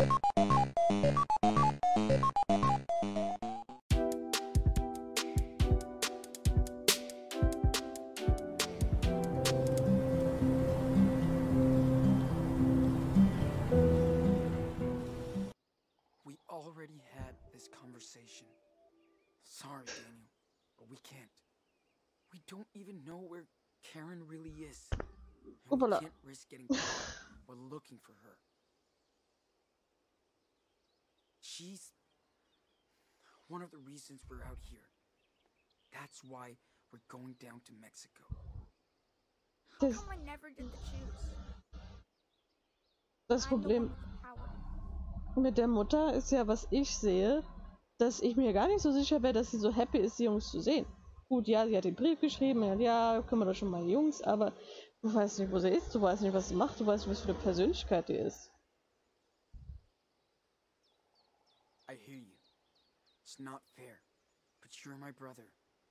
We already had this conversation. Sorry, Daniel, but we can't. We don't even know where Karen really is. And we Hoppala. can't risk getting caught while looking for her. She's one of the reasons we're out here. That's why we're going down to Mexico. How come I never get to choose? Das I'm the one Problem with the power. mit der Mutter ist ja, was ich sehe, dass ich mir gar nicht so sicher wäre, dass sie so happy ist, die Jungs zu sehen. Gut, ja, sie hat den Brief geschrieben, ja, können wir doch schon mal die Jungs, aber du weißt nicht, wo sie ist, du weißt nicht, was sie macht, du weißt nicht, was für eine Persönlichkeit die ist. I hear you. It's not fair, but you're my brother.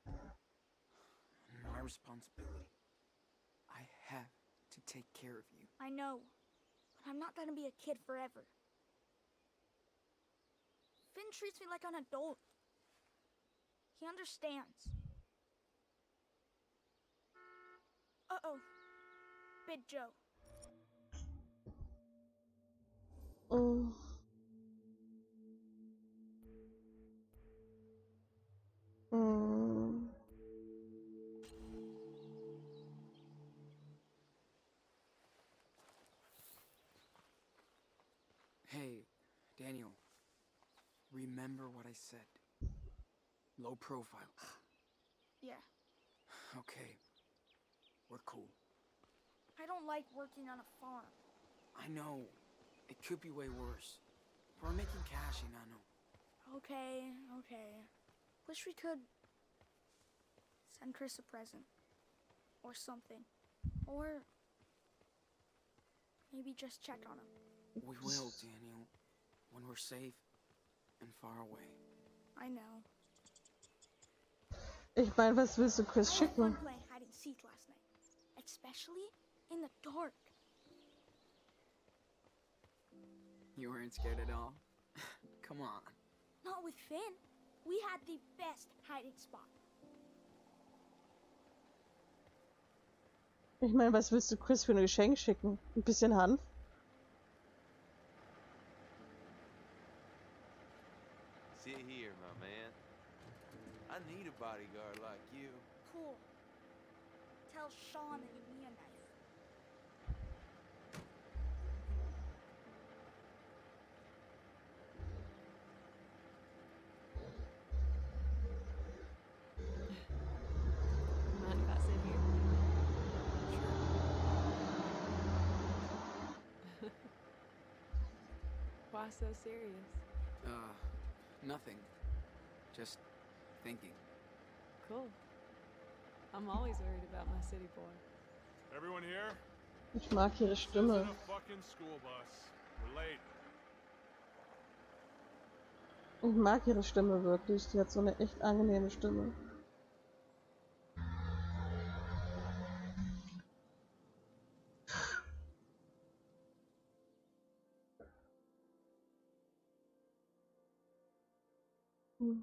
My responsibility. I have to take care of you. I know, but I'm not gonna be a kid forever. Finn treats me like an adult. He understands. Uh-oh. Big Joe. Mm. Mm. Hey, Daniel. Remember what I said. Low profile. Yeah. Okay. We're cool. I don't like working on a farm. I know. It could be way worse. We're making cash in Ano. Okay. Wish we could send Chris a present. Or something. Or maybe just check on him. We will, Daniel. When we're safe and far away. I know. Ich meine, was willst du Chris I had schicken? fun playing hide and seek last night. Especially in the dark. You weren't scared at all? Come on. Not with Finn. We had the best hiding spot. Ich meine, was willst du Chris für ein Geschenk schicken? Ein bisschen Hanf? Sit here, my man. I need a bodyguard like you. Cool. Tell Sean to give me a knife. Mind if I sit here? Why so serious? Nothing. Just thinking. Cool. I'm always worried about my city boy. Everyone here? Ich mag ihre This Stimme. isn't a fucking school bus. We're late. Ich mag ihre Stimme wirklich. Die hat so eine echt angenehme Stimme. Hm.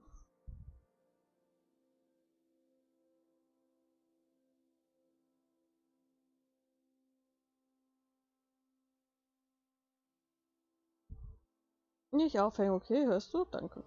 Nicht aufhängen, okay? Hörst du? Danke.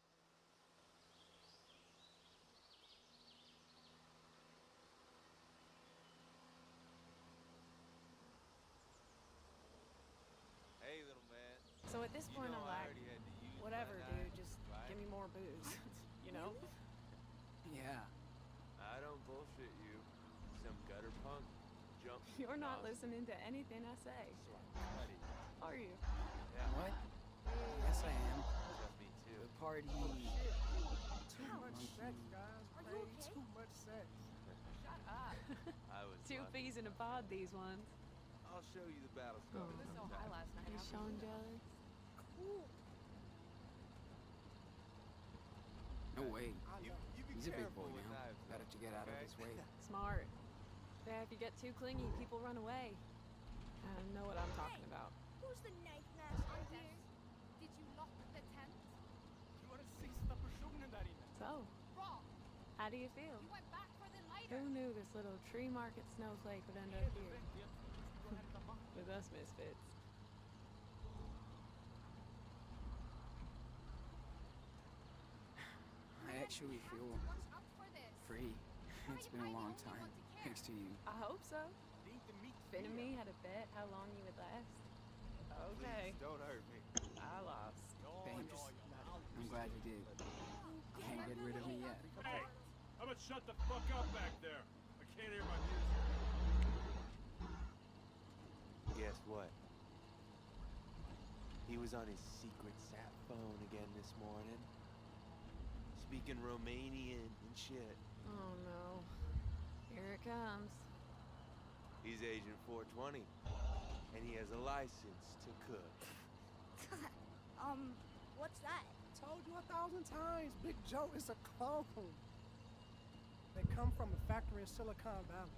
Hey, little man. So at this You point, know I'm I like, already had to use whatever, my dude. knife, Just right? give me more booze. You know? Yeah. I don't bullshit you. Some gutter punk jumped. You're not across listening to anything I say. Buddy. Are you? Yeah. What? Yes, I am. Just me too. The party. Too much sex, guys. Are you Way okay? too much sex. Shut up. I was 2 lucky. peas in a pod, these ones. I'll show you the battle Oh. scar. It was so sometime. high last night. You Sean jealous? Cool. No way. You be He's a big careful boy with now. knives, Better to get out of okay? his way. Smart. Yeah, if you get too clingy, people run away. I know what I'm talking about. Who's the knife master here? you feel? Who knew this little tree market snowflake would end up here? With us misfits. I actually feel free. It's been a long time, thanks to you. I hope so. Finn and me had a bet how long you would last. Okay, Please, don't hurt me. I lost. Thanks. I'm glad you did. Can't get rid of me yet. Hey, how about shut the fuck up back there? I can't hear my music. Guess what? He was on his secret sat phone again this morning. Speaking Romanian and shit. Oh no. Here it comes. He's Agent 420. And he has a license to cook. What's that? Told you 1,000 times, Big Joe is a clone. They come from a factory in Silicon Valley.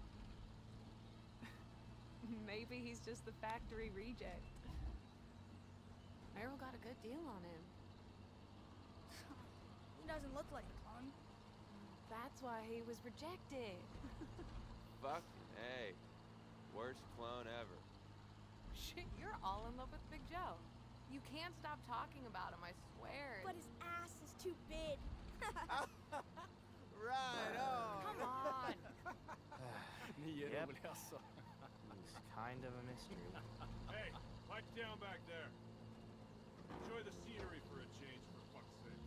Maybe he's just the factory reject. Meryl got a good deal on him. He doesn't look like a clone. That's why he was rejected. Fucking hey. Worst clone ever. Shit, you're all in love with Big Joe. You can't stop talking about him, I swear. But his ass is too big. Right on. Come on. Yep. He's kind of a mystery. Hey, pipe down back there. Enjoy the scenery for a change, for fuck's sake.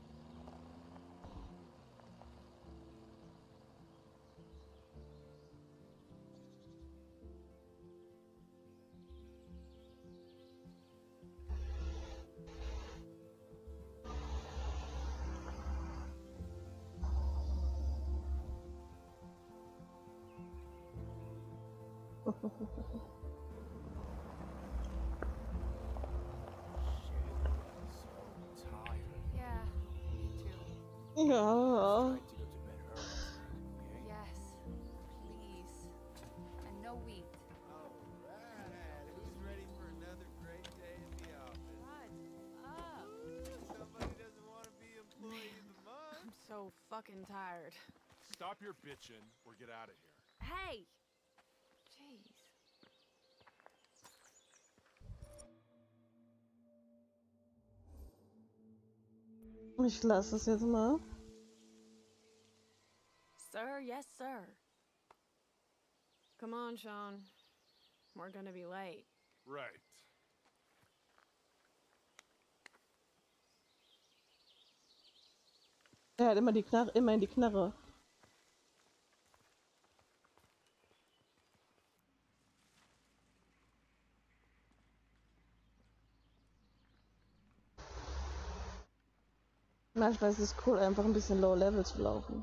So tired. Yeah, me too. Ja. Try to go to bed early tonight, okay? Yes, please. And no wheat. Alright, who's ready for another great day at the office? What? Up. Somebody doesn't want to be employee of the month. I'm so fucking tired. Stop your bitching or get out of here. Hey! Jeez. Ich lasse es jetzt mal. Sir, yes, sir. Come on, Sean. We're gonna be late. Right. Er hat immer die Knarre, immer in die Knarre. Manchmal ist es cool, einfach ein bisschen low level zu laufen.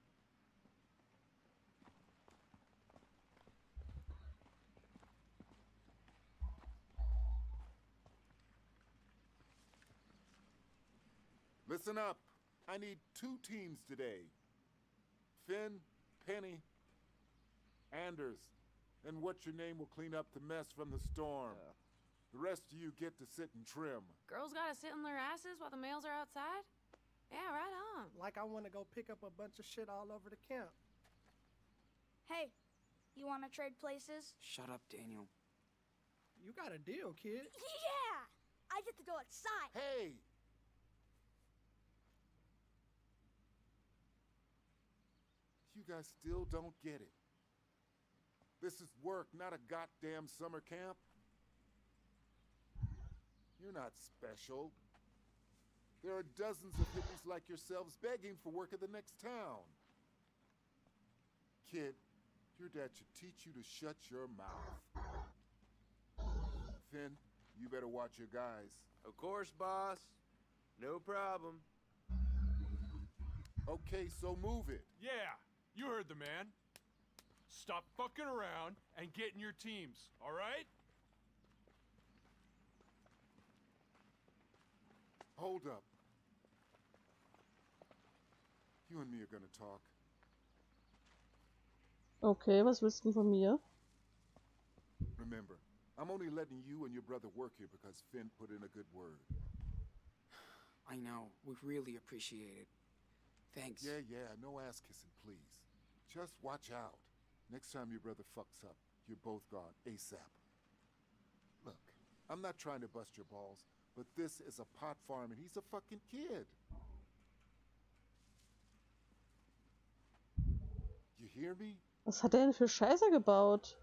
Listen up. I need 2 teams today. Finn, Penny, Anders, and what's your name will clean up the mess from the storm. The rest of you get to sit and trim. Girls gotta sit on their asses while the males are outside? Yeah, right on. Like I want to go pick up a bunch of shit all over the camp. Hey, you want to trade places? Shut up, Daniel. You got a deal, kid. Yeah! I get to go outside. Hey! You guys still don't get it. This is work, not a goddamn summer camp. You're not special. There are dozens of hippies like yourselves begging for work in the next town. Kid, your dad should teach you to shut your mouth. Finn, you better watch your guys. Of course, boss. No problem. Okay, so move it. Yeah, you heard the man. Stop fucking around and get in your teams, all right? Hold up. You and me are gonna talk. Okay, was willst du von mir? Remember, I'm only letting you and your brother work here because Finn put in a good word. I know. We really appreciate it. Thanks. Yeah, no ass kissing, please. Just watch out. Next time your brother fucks up, you're both gone ASAP. Look, I'm not trying to bust your balls, but this is a pot farm and he's a fucking kid. You hear me? Was hat er denn für Scheiße gebaut?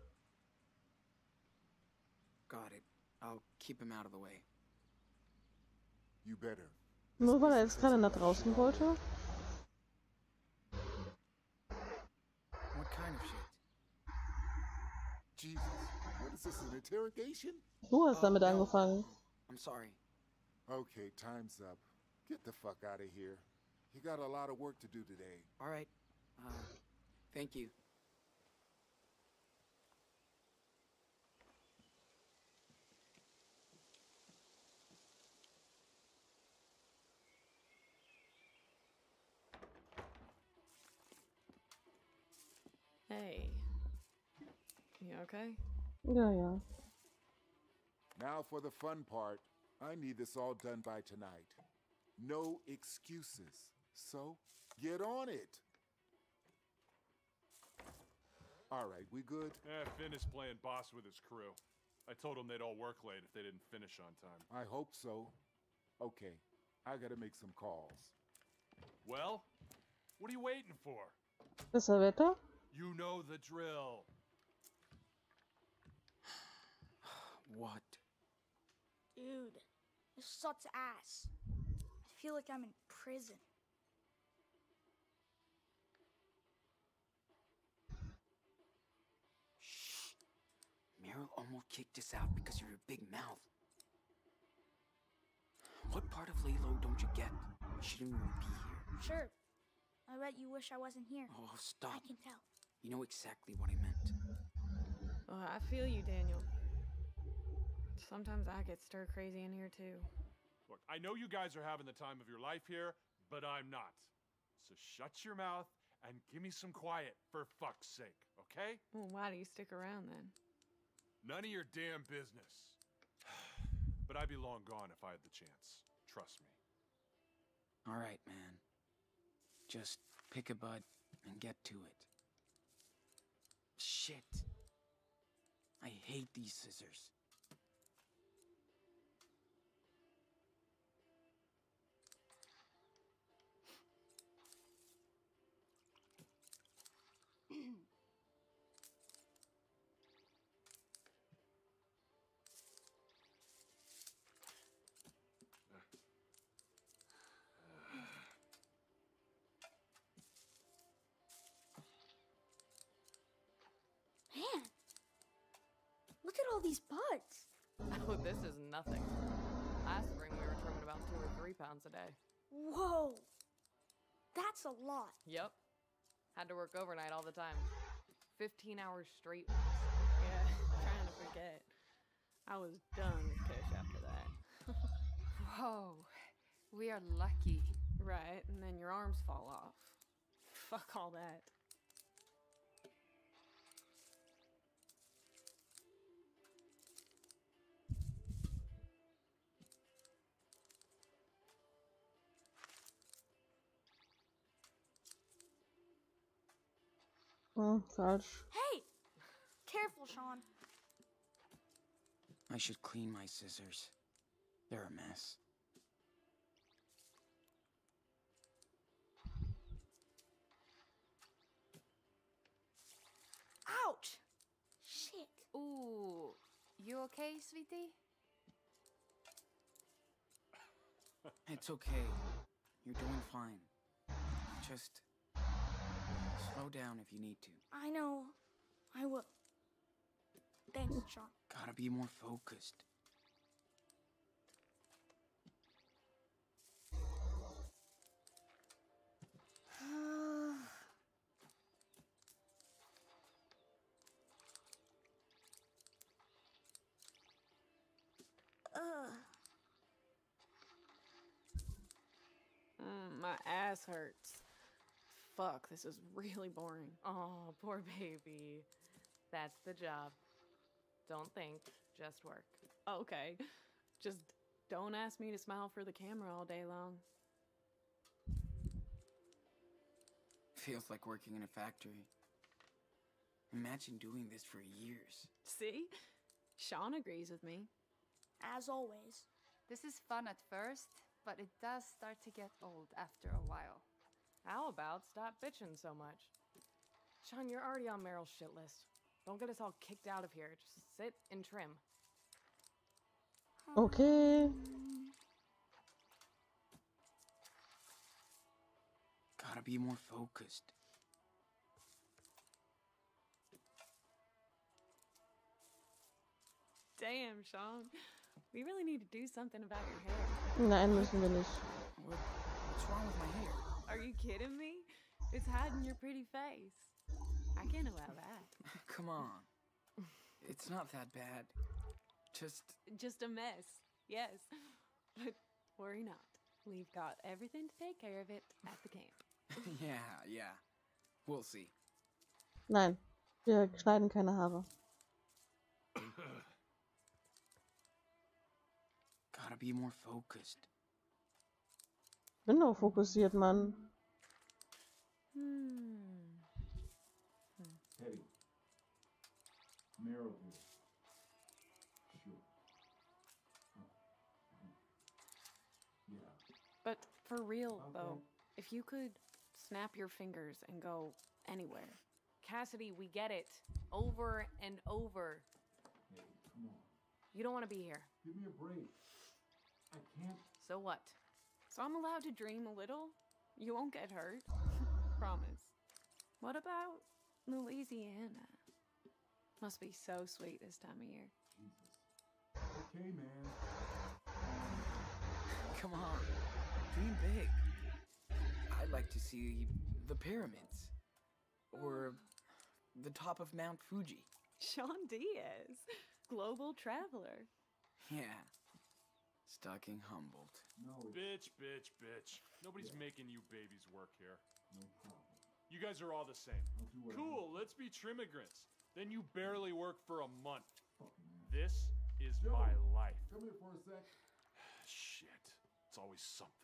Got it. I'll keep him out of the way. You better. Nur weil er jetzt gerade nach draußen wollte? What kind of shit? Jesus, what is this, an interrogation? Du hast damit no. angefangen. I'm sorry. Okay, time's up. Get the fuck out of here. You got a lot of work to do today. All right. Thank you. Hey. You okay? Ja. Now for the fun part. I need this all done by tonight. No excuses. So, get on it. All right, we good? Finn is playing boss with his crew. I told him they'd all work late if they didn't finish on time. I hope so. Okay, I gotta make some calls. Well, what are you waiting for? Besser Wetter? You know the drill. What? Dude, this sucks ass. I feel like I'm in prison. Shh. Meryl almost kicked us out because of your big mouth. What part of Lalo don't you get? You shouldn't even be here. Sure. I bet you wish I wasn't here. Oh, stop. I can tell. You know exactly what I meant. Oh, I feel you, Daniel. Sometimes I get stir crazy in here too. Look, I know you guys are having the time of your life here, but I'm not. So shut your mouth and give me some quiet, for fuck's sake, okay? Well, why do you stick around then? None of your damn business. But I'd be long gone if I had the chance. Trust me. All right, man. Just pick a bud and get to it. Shit. I hate these scissors. Man, look at all these buds. Oh, this is nothing. Last spring we were trimming about 2 or 3 pounds a day. Whoa, that's a lot. Yep. Had to work overnight all the time. 15 hours straight once. Yeah, trying to forget. I was done with Kush after that. Whoa, we are lucky. Right, and then your arms fall off. Fuck all that. Falsch. Hey, careful, Sean. I should clean my scissors. They're a mess. Ouch! Shit. Ooh, you okay, sweetie? It's okay. You're doing fine. Just slow down if you need to. I know. I will. Thanks, Sean. Gotta be more focused. My ass hurts. Fuck, this is really boring. Oh, poor baby. That's the job. Don't think, just work. Okay. Just don't ask me to smile for the camera all day long. Feels like working in a factory. Imagine doing this for years. See? Sean agrees with me. As always. This is fun at first, but it does start to get old after a while. How about stop bitching so much? Sean, you're already on Meryl's shit list. Don't get us all kicked out of here. Just sit and trim. Okay. Gotta be more focused. Damn, Sean. We really need to do something about your hair. Nein, müssen wir nicht. What's wrong with my hair? Are you kidding me? It's hiding your pretty face. I can't allow that. Come on. It's not that bad. Just a mess. Yes. But worry not. We've got everything to take care of it at the camp. Yeah. We'll see. Nein, wir schneiden keine Haare. Gotta be more focused. Bin doch fokussiert, Mann. Teddy. Meryl here. Sure. Yeah. But for real, though, if you could snap your fingers and go anywhere. Cassidy, we get it. Over and over. Hey, come on. You don't want to be here. Give me a break. I can't. So what? So I'm allowed to dream a little? You won't get hurt. Promise. What about Louisiana? Must be so sweet this time of year. Jesus. Okay, man. Come on. Dream big. I'd like to see the pyramids. Or the top of Mount Fuji. Sean Diaz. Global traveler. Yeah. Stuck in Humboldt. No, Bitch. Nobody's making you babies work here. no problem. You guys are all the same. I'll do what I Cool, want. let's be trimmigrants. Then you barely work for a month. Fucking man. This is Joe. my life. Come here for a sec. Shit. It's always something.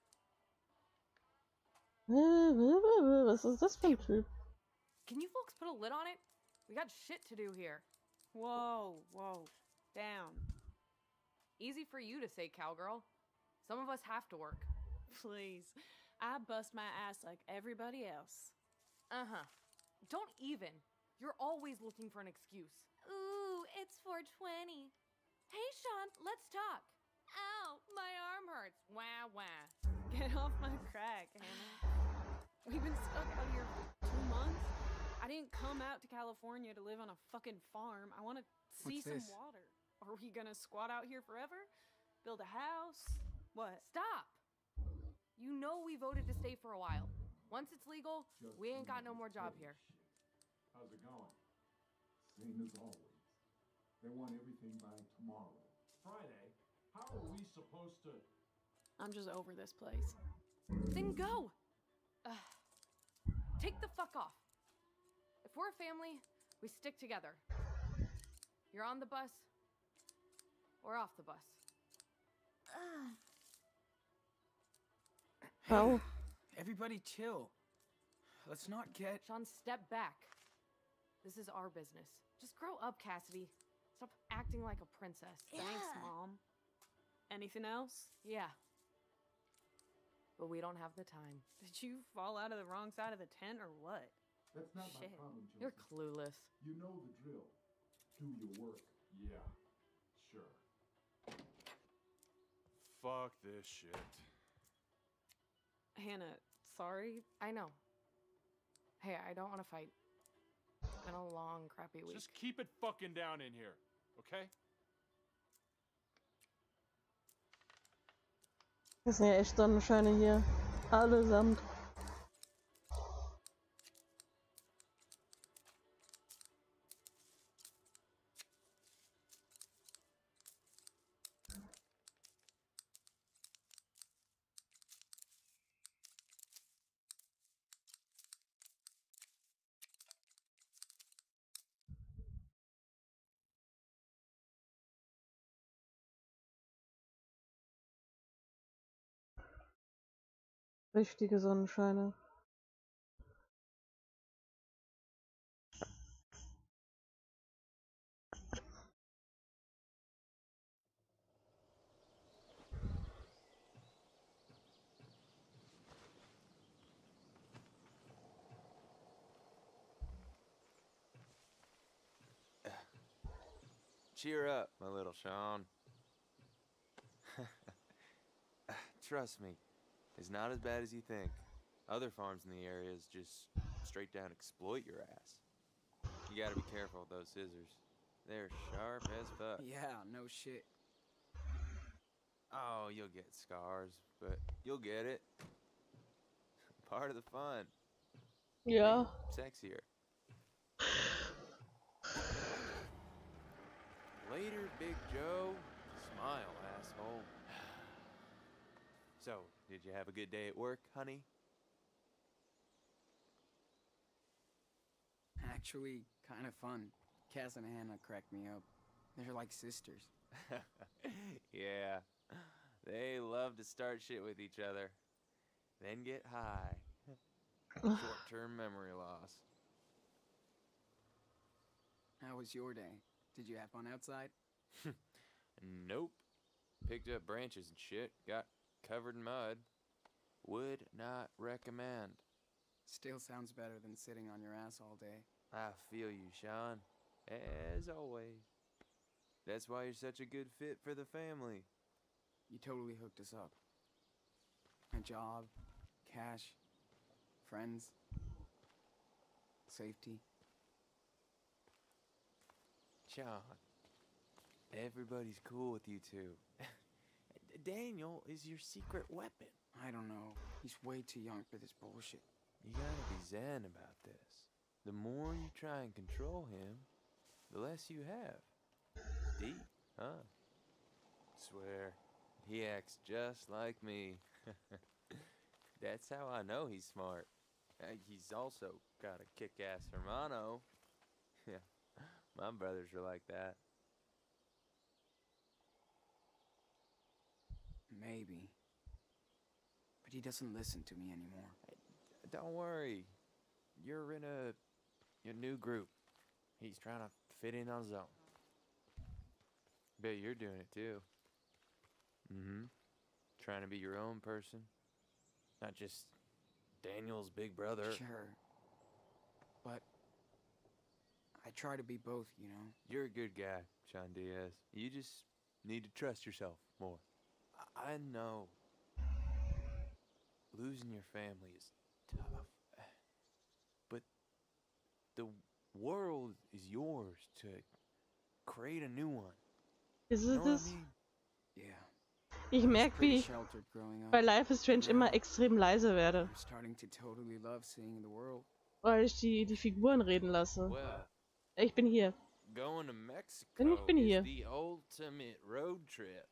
Was ist das für ein Typ? Can you folks put a lid on it? We got shit to do here. Whoa. Down. Easy for you to say, cowgirl. Some of us have to work. Please. I bust my ass like everybody else. Uh-huh. Don't even. You're always looking for an excuse. Ooh, it's 420. Hey, Sean, let's talk. Ow, my arm hurts. Wah. Get off my crack, Hannah. We've been stuck out here for 2 months. I didn't come out to California to live on a fucking farm. I want to see What's some this? water. Are we gonna squat out here forever? Build a house? What? Stop! You know we voted to stay for a while. Once it's legal, Just we ain't got no another more job petty here. shit. How's it going? Same as always. They want everything by tomorrow. Friday? How are we supposed to... I'm just over this place. Then go! Take the fuck off. If we're a family, we stick together. You're on the bus, or off the bus. Wow. Everybody chill. Let's not get... Sean, step back. This is our business. Just grow up, Cassidy. Stop acting like a princess. Thanks, Mom. Anything else? Yeah. But we don't have the time. Did you fall out of the wrong side of the tent or what? That's not Shit. my problem, Joseph. You're clueless. You know the drill. Do your work. Yeah, sure. Fuck this shit. Hannah, sorry. I know. Hey, I don't want to fight. It's been a long, crappy week. Just keep it fucking down in here, okay? Das sind ja echt Sonnenscheine hier. Allesamt. Richtige Sonnenscheine. Cheer up, my little Sean. Trust me, it's not as bad as you think. Other farms in the area just straight down exploit your ass. You gotta be careful with those scissors. They're sharp as fuck. Yeah, no shit. Oh, you'll get scars, but you'll get it. Part of the fun. Ja. Sexier. Later, Big Joe. Smile, asshole. So, did you have a good day at work, honey? Actually, kind of fun. Cass and Hannah cracked me up. They're like sisters. Yeah. They love to start shit with each other. Then get high. Short-term memory loss. How was your day? Did you have fun outside? Nope. Picked up branches and shit. Got covered in mud. Would not recommend. Still sounds better than sitting on your ass all day. I feel you, Sean. As always. That's why you're such a good fit for the family. You totally hooked us up. A job, cash, friends, safety. Sean, everybody's cool with you two. Daniel is your secret weapon. I don't know. He's way too young for this bullshit. You gotta be zen about this. The more you try and control him, the less you have. Deep, huh? Swear, he acts just like me. That's how I know he's smart. He's also got a kick-ass hermano. Yeah, my brothers are like that. Maybe. But he doesn't listen to me anymore. Don't worry. You're in your new group. He's trying to fit in on his own. Bet you're doing it too. Mm-hmm. Trying to be your own person. Not just Daniel's big brother. Sure. But I try to be both, you know? You're a good guy, Sean Diaz. You just need to trust yourself more. I know. Losing your family is tough. But the world is yours to create a new one. Ist You es know what das? I mean? Yeah. Ich merke, wie ich Sheltered growing up. bei Life is Strange immer extrem leise werde, I'm starting to totally love seeing the world. weil ich die Figuren reden lasse. Well, Ich bin hier. going to Mexico Ich bin hier. is the ultimate road trip.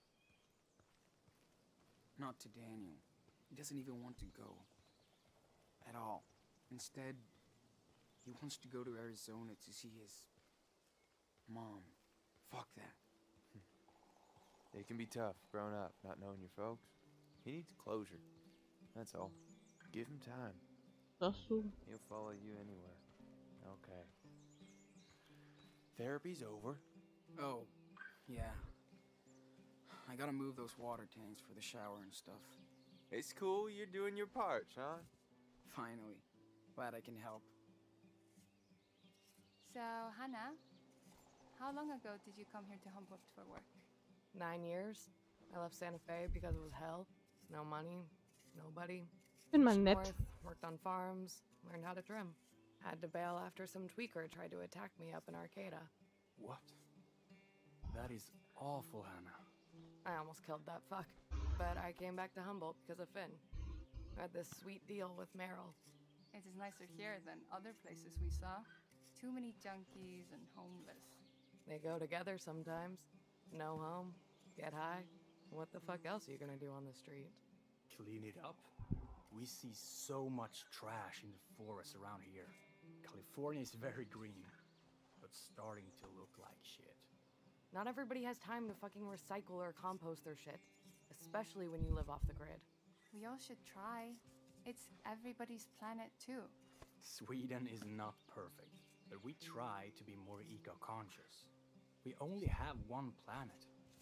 Not to Daniel. He doesn't even want to go. At all. Instead, he wants to go to Arizona to see his mom. Fuck that. It can be tough growing up, not knowing your folks. He needs closure. That's all. Give him time. Sagst du? He'll follow you anywhere. Okay. Therapy's over. Oh, yeah. I gotta move those water tanks for the shower and stuff. It's cool, you're doing your part, Sean. Finally. Glad I can help. So, Hannah, how long ago did you come here to Humboldt for work? 9 years. I left Santa Fe because it was hell. No money, nobody. Bin mal Pushed nett. north, worked on farms, learned how to trim. Had to bail after some tweaker tried to attack me up in Arcata. What? That is awful, Hannah. I almost killed that fuck. But I came back to Humboldt because of Finn. I had this sweet deal with Meryl. It is nicer here than other places we saw. Too many junkies and homeless. They go together sometimes. No home, get high. What the fuck else are you gonna do on the street? Clean it up? We see so much trash in the forests around here. California is very green, but starting to look like shit. Not everybody has time to fucking recycle or compost their shit. Especially when you live off the grid. We all should try. It's everybody's planet too. Sweden is not perfect, but we try to be more eco-conscious. We only have one planet.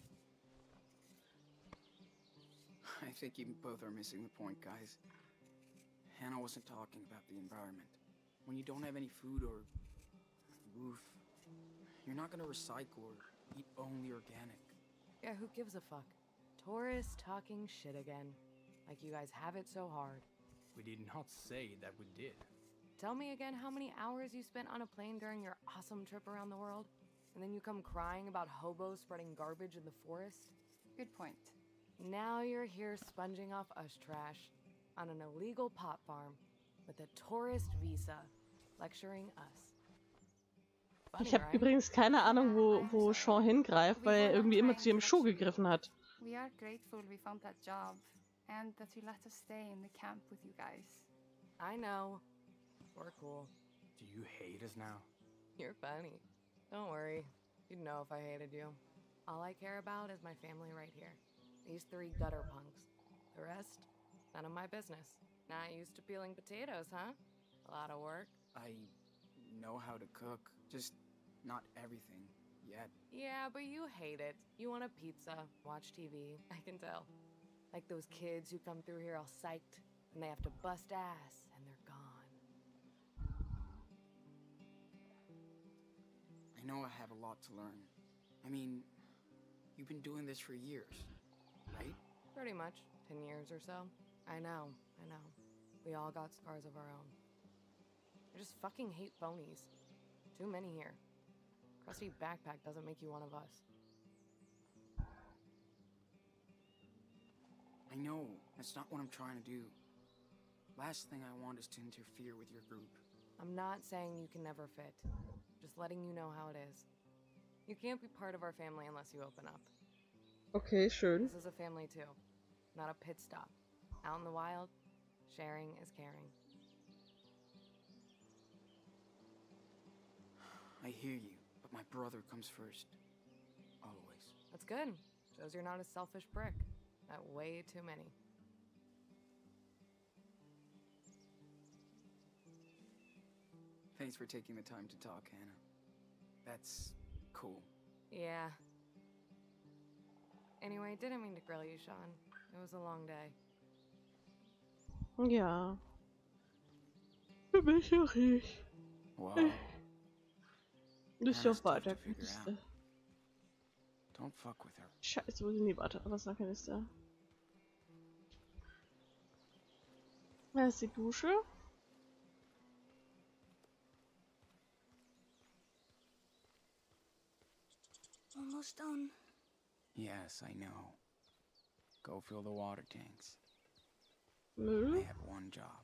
I think you both are missing the point, guys. Hannah wasn't talking about the environment. When you don't have any food or roof, you're not gonna recycle or eat only organic. Yeah, who gives a fuck? Tourists talking shit again. Like you guys have it so hard. We did not say that we did. Tell me again how many hours you spent on a plane during your awesome trip around the world? And then you come crying about hobos spreading garbage in the forest? Good point. Now you're here sponging off us trash on an illegal pot farm with a tourist visa, lecturing us. Funny, Ich habe right? übrigens keine Ahnung, wo Sean hingreift, weil er irgendwie immer zu ihrem Schuh gegriffen hat. We are grateful we found that job and that you let us stay in the camp with you guys. I know. We're cool. Do you hate us now? You're funny. Don't worry. You'd know if I hated you. All I care about is my family right here. These 3 gutter punks. The rest, none of my business. Not used to peeling potatoes, huh? A lot of work. I know how to cook, just not everything yet. Yeah, but you hate it. You want a pizza, watch TV, I can tell. Like those kids who come through here all psyched, and they have to bust ass, and they're gone. I know I have a lot to learn. I mean, you've been doing this for years, right? Pretty much. 10 years or so. I know. We all got scars of our own. I just fucking hate phonies. Too many here. Crusty backpack doesn't make you one of us. I know, that's not what I'm trying to do. Last thing I want is to interfere with your group. I'm not saying you can never fit. Just letting you know how it is. You can't be part of our family unless you open up. Okay, schön. This is a family too. Not a pit stop. Out in the wild, sharing is caring. I hear you, but my brother comes first. Always. That's good. Shows you're not a selfish prick. That way too many. Thanks for taking the time to talk, Hannah. That's cool. Yeah. Anyway, didn't mean to grill you, Sean. It was a long day. Ja. Für mich auch nicht. Wow. Nicht auf weiter Kiste. Don't fuck with her. Scheiße, wo sind die Warte? Was nach ist da? Da ist die Dusche. Almost done. Yes, I know. Go fill the water tanks. Müll. I have one job.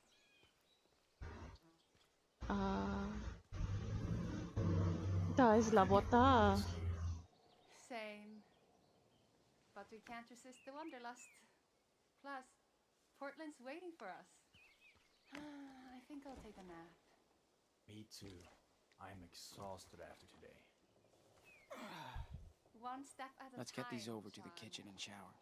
Da ist Lavota. Same. But we can't resist the wanderlust. Plus, Portland's waiting for us. I think I'll take a nap. Me too. I'm exhausted after today. One step at a time. Let's get these over to the Sean. kitchen and shower.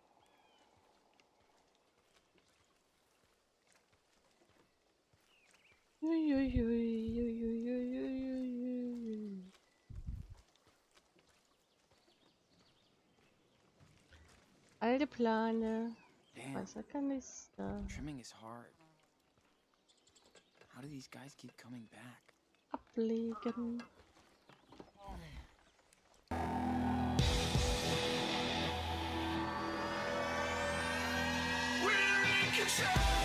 Alte Plane. Damn, Wasserkanister. trimming is hard. How do these guys keep coming back? Ablegen. We're in control.